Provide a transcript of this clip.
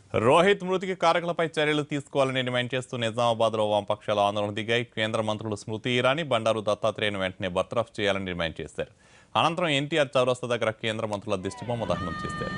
రోహిత్ మృతికి కారకులపై చర్యలు తీసుకోవాలని డిమాండ్ చేస్తూ నిజామాబాద్లో వామపక్షాలు ఆందోళన దిగాయి. కేంద్ర మంత్రులు స్మృతి ఇరానీ, బండారు దత్తాత్రేయను వెంటనే బర్తరఫ్ చేయాలని డిమాండ్ చేశారు. అనంతరం ఎన్టీఆర్ చౌరస్తా దగ్గర కేంద్ర మంత్రుల దిష్టిబొమ్మ దహనం చేశారు.